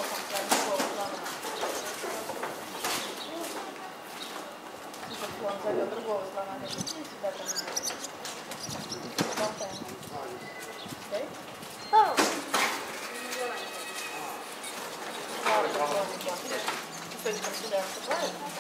Он зовет другого слона, и себя там болтаем. Okay? Oh! Кусочком сюда вступает.